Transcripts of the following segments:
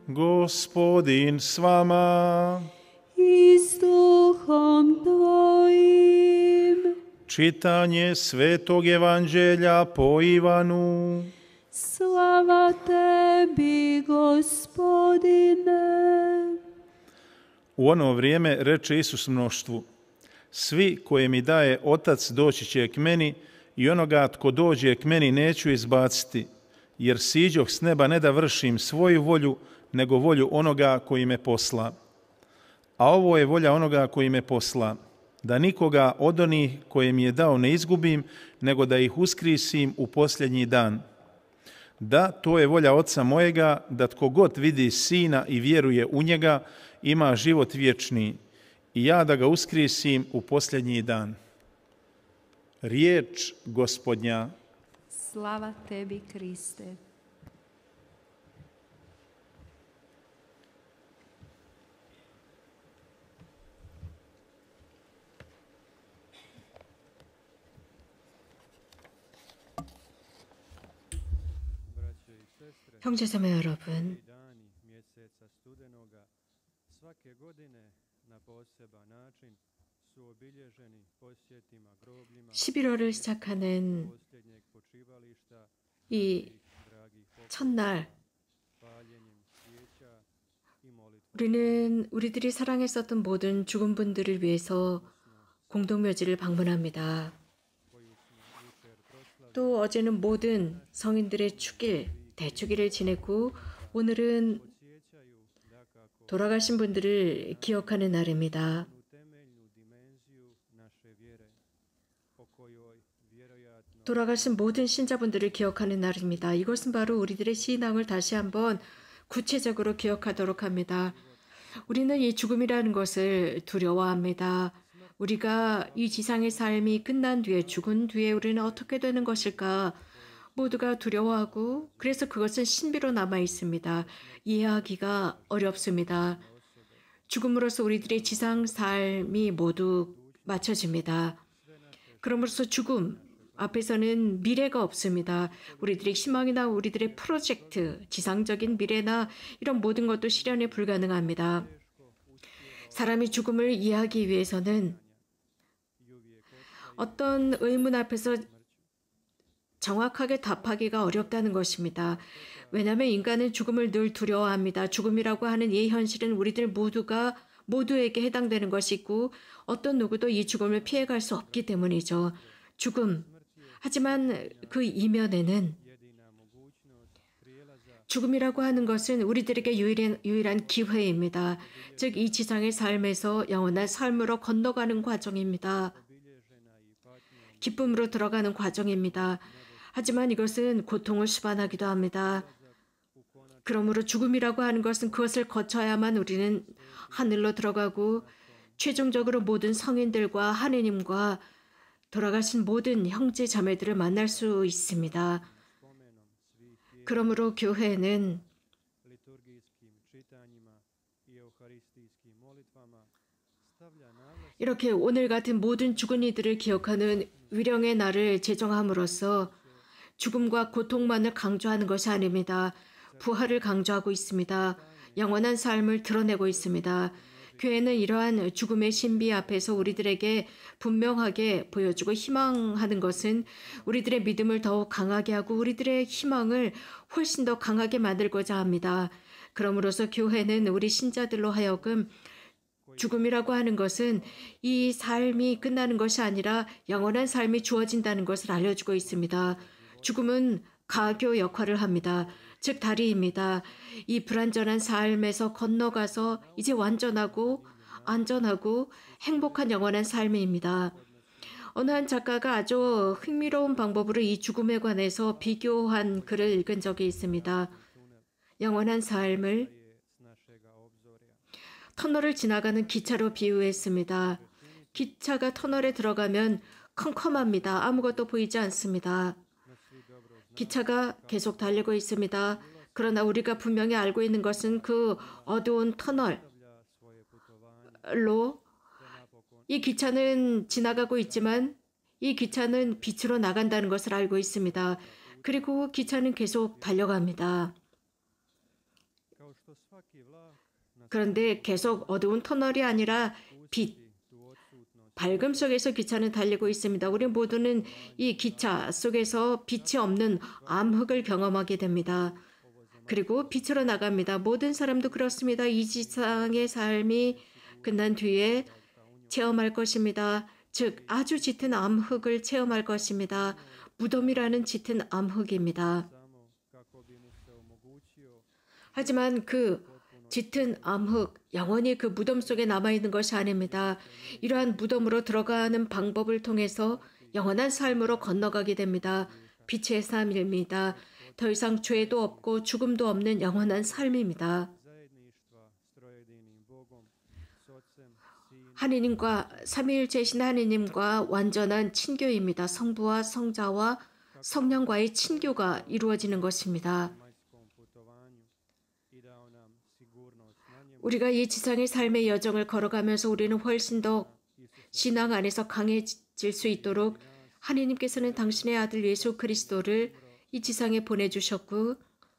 Gospodin s vama. I s duhom tvojim. Čitanje Svetog evanđelja po Ivanu. Slava tebi, Gospodine. U ono vrijeme reče Isus mnoštvu: Svi koje mi daje Otac doći će k meni i onoga tko dođe k meni neću izbaciti, jer siđoh s neba ne da vršim svoju volju, nego volju onoga koji me posla. A ovo je volja onoga koji me posla, da nikoga od onih koje mi je dao ne izgubim, nego da ih uskrisim u posljednji dan. Da, to je volja Oca mojega, da tko god vidi Sina i vjeruje u njega, ima život vječni, i ja da ga uskrisim u posljednji dan. Riječ Gospodnja. Slava tebi, Kriste. 형제자매 여러분, svake godine na poseban način su obilježeni posjetima grobljima 11월을 시작하는 posljednjeg počivališta 이 dragih 첫날, paljenjem svijeća i molitvom. 우리는 우리들이 사랑했었던 모든 죽은 분들을 위해서 공동묘지를 방문합니다. 또 어제는 모든 성인들의 축일, 대축일을 지냈고, 오늘은 돌아가신 분들을 기억하는 날입니다. 돌아가신 모든 신자분들을 기억하는 날입니다. 이것은 바로 우리들의 신앙을 다시 한번 구체적으로 기억하도록 합니다. 우리는 이 죽음이라는 것을 두려워합니다. 우리가 이 지상의 삶이 끝난 뒤에, 죽은 뒤에 우리는 어떻게 되는 것일까? 모두가 두려워하고, 그래서 그것은 신비로 남아 있습니다. 이해하기가 어렵습니다. 죽음으로써 우리들의 지상 삶이 모두 맞춰집니다. 그럼으로써 죽음 앞에서는 미래가 없습니다. 우리들의 희망이나 우리들의 프로젝트, 지상적인 미래나 이런 모든 것도 실현이 불가능합니다. 사람이 죽음을 이해하기 위해서는 어떤 의문 앞에서 정확하게 답하기가 어렵다는 것입니다. 왜냐하면 인간은 죽음을 늘 두려워합니다. 죽음이라고 하는 이 현실은 우리들 모두에게 해당되는 것이고, 어떤 누구도 이 죽음을 피해갈 수 없기 때문이죠. 죽음. 하지만 그 이면에는 죽음이라고 하는 것은 우리들에게 유일한 기회입니다. 즉, 이 지상의 삶에서 영원한 삶으로 건너가는 과정입니다. 기쁨으로 들어가는 과정입니다. 하지만 이것은 고통을 수반하기도 합니다. 그러므로 죽음이라고 하는 것은 그것을 거쳐야만 우리는 하늘로 들어가고, 최종적으로 모든 성인들과 하느님과 돌아가신 모든 형제 자매들을 만날 수 있습니다. 그러므로 교회는 이렇게 오늘 같은 모든 죽은 이들을 기억하는 위령의 날을 제정함으로써 죽음과 고통만을 강조하는 것이 아닙니다. 부활을 강조하고 있습니다. 영원한 삶을 드러내고 있습니다. 교회는 이러한 죽음의 신비 앞에서 우리들에게 분명하게 보여주고 희망하는 것은 우리들의 믿음을 더욱 강하게 하고 우리들의 희망을 훨씬 더 강하게 만들고자 합니다. 그러므로서 교회는 우리 신자들로 하여금 죽음이라고 하는 것은 이 삶이 끝나는 것이 아니라 영원한 삶이 주어진다는 것을 알려주고 있습니다. 죽음은 가교 역할을 합니다. 즉 다리입니다. 이 불완전한 삶에서 건너가서 이제 완전하고 안전하고 행복한 영원한 삶입니다. 어느 한 작가가 아주 흥미로운 방법으로 이 죽음에 관해서 비교한 글을 읽은 적이 있습니다. 영원한 삶을 터널을 지나가는 기차로 비유했습니다. 기차가 터널에 들어가면 컴컴합니다. 아무것도 보이지 않습니다. 기차가 계속 달리고 있습니다. 그러나 우리가 분명히 알고 있는 것은 그 어두운 터널로 이 기차는 지나가고 있지만 이 기차는 빛으로 나간다는 것을 알고 있습니다. 그리고 기차는 계속 달려갑니다. što svaki vlak na 그런데 계속 어두운 터널이 아니라 빛, tu odsutnost 밝음 속에서 기차는 달리고 있습니다. 우리 모두는 이 기차 속에서 빛이 없는 암흑을 경험하게 됩니다. 그리고 빛으로 나갑니다. 모든 사람도 그렇습니다. 이 지상의 삶이 끝난 뒤에 체험할 것입니다. 즉 아주 짙은 암흑을 체험할 것입니다. 무덤이라는 짙은 암흑입니다. samo kako bi mu se omogućio 하지만 그 짙은 암흑, 영원히 그 무덤 속에 남아있는 것이 아닙니다. 이러한 무덤으로 들어가는 방법을 통해서 영원한 삶으로 건너가게 됩니다. 빛의 삶입니다. 더 이상 죄도 없고 죽음도 없는 영원한 삶입니다. zajedništva s trojedinim Bogom, s Otcem, Sinom 하느님과 삼위일체이신 하느님과 완전한 친교입니다. 성부와 성자와 성령과의 친교가 이루어지는 것입니다. zemaljskom putovanju i dao nam sigurnost na njemu. 우리가 이 지상의 삶의 여정을 걸어가면서 우리는 훨씬 더 신앙 안에서 강해질 수 있도록 하느님께서는 당신의 아들 예수 그리스도를 이 지상에 보내주셨고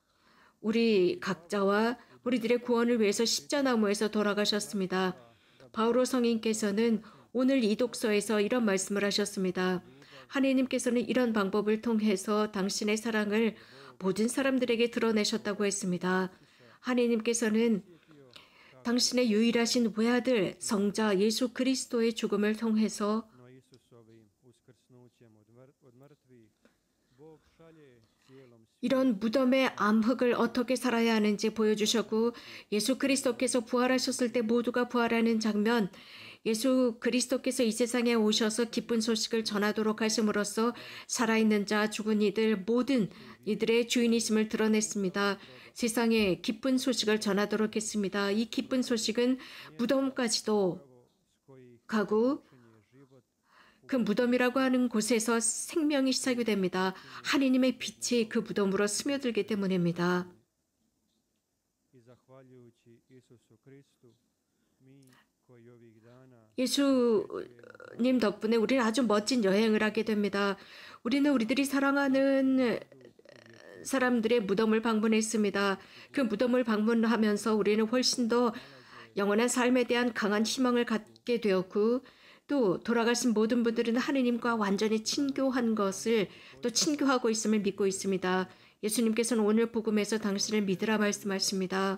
우리 각자와 우리들의 구원을 위해서 십자나무에서 돌아가셨습니다. 바오로 성인께서는 오늘 이 독서에서 이런 말씀을 하셨습니다. 하느님께서는 이런 방법을 통해서 당신의 사랑을 모든 사람들에게 드러내셨다고 했습니다. 하느님께서는 당신의 유일하신 외아들 성자 예수 그리스도의 죽음을 통해서 No Isusovim uskrsnućem od mrtvih, Bog šalje cijelom svijetu 이런 무덤의 암흑을 어떻게 살아야 하는지 보여주셨고 예수 그리스도께서 부활하셨을 때 모두가 부활하는 장면, 예수 그리스도께서 이 세상에 오셔서 기쁜 소식을 전하도록 하심으로써 살아있는 자, 죽은 이들, 모든 이들의 주인이심을 드러냈습니다. 세상에 기쁜 소식을 전하도록 했습니다. 이 기쁜 소식은 무덤까지도 s kojih 가고 počinje život 그 무덤이라고 하는 곳에서 생명이 시작이 됩니다. 하느님의 빛이 그 무덤으로 스며들기 때문입니다. i zahvaljujući Isusu Kristu, mi koji ovih dana 예수님 덕분에 우리는 아주 멋진 여행을 하게 됩니다. 우리는 우리들이 사랑하는 사람들의 무덤을 방문했습니다. 그 무덤을 방문하면서 우리는 훨씬 더 영원한 삶에 대한 강한 희망을 갖게 되었고 또 돌아가신 모든 분들은 하느님과 완전히 친교한 것을 또 친교하고 있음을 믿고 있습니다. 예수님께서는 오늘 복음에서 당신을 믿으라 말씀하십니다.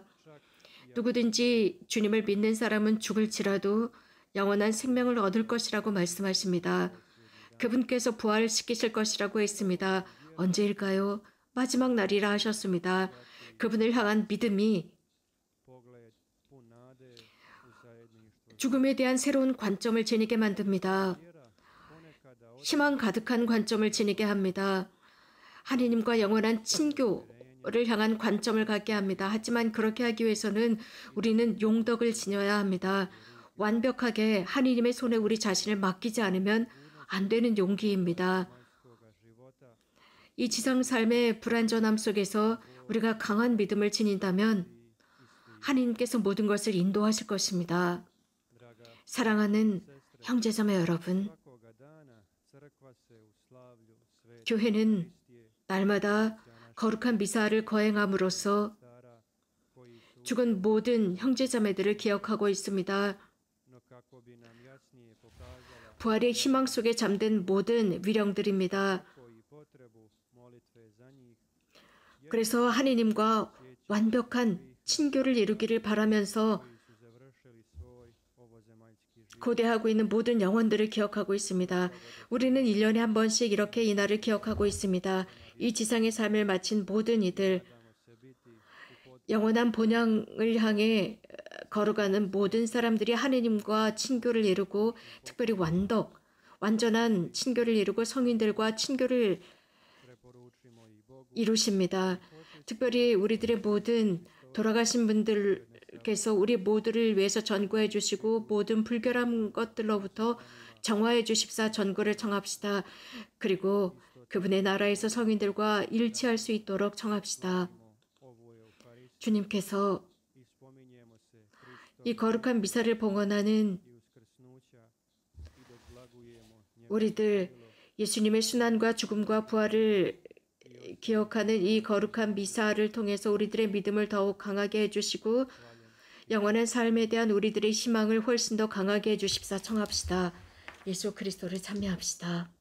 누구든지 주님을 믿는 사람은 죽을지라도 영원한 생명을 얻을 것이라고 말씀하십니다. 그분께서 부활시키실 것이라고 했습니다. 언제일까요? 마지막 날이라 하셨습니다. 그분을 향한 믿음이 pogled pun nade u zajedništvo. 죽음에 대한 새로운 관점을 지니게 만듭니다. Vjera ponekada 희망 가득한 관점을 지니게 합니다. 하느님과 영원한 친교를 향한 관점을 갖게 합니다. 하지만 그렇게 하기 위해서는 우리는 용덕을 지녀야 합니다. 완벽하게 하느님의 손에 우리 자신을 맡기지 않으면 안 되는 용기입니다. zemaljskoga života 이 지상 삶의 불완전함 속에서 우리가 강한 믿음을 지닌다면 하느님께서 모든 것을 인도하실 것입니다. draga 사랑하는 형제자매 여러분, svakoga dana crkva se u slavlju sveti 교회는 Kristije 날마다 거룩한 미사를 거행함으로써 stara koji su 죽은 모든 형제자매들을 기억하고 있습니다. no kako bi nam jasnije pokazala 부활의 희망 속에 잠든 모든 위령들입니다. koji potrebu molitve za njih 그래서 하느님과 완벽한 친교를 이루기를 바라면서 koji su završili svoj ovozemaljski život. 고대하고 있는 모든 영혼들을 기억하고 있습니다. 우리는 1년에 한 번씩 이렇게 이 날을 기억하고 있습니다. 이 지상의 삶을 마친 모든 이들, Nadamo se biti u pot- 영원한 본향을 향해 걸어가는 모든 사람들이 하느님과 친교를 이루고 특별히 완전한 친교를 이루고 성인들과 친교를 preporučimo i Bogu 이루십니다. 특별히 우리들의 모든 돌아가신 분들께서 우리 모두를 위해서 전구해 주시고 모든 불결한 것들로부터 정화해 주십사 전구를 청합시다. 그리고 그분의 나라에서 성인들과 일치할 수 있도록 청합시다. ovu Euharist 주님께서 i spominjemo se Hristo 이 거룩한 미사를 봉헌하는 i uskrsnuća i dok blagujemo njegov 우리들 예수님의 순환과 죽음과 부활을 기억하는 이 거룩한 미사를 통해서 우리들의 믿음을 더욱 강하게 해주시고 영원한 삶에 대한 우리들의 희망을 훨씬 더 강하게 해주십사 청합시다. 예수 그리스도를 찬미합시다.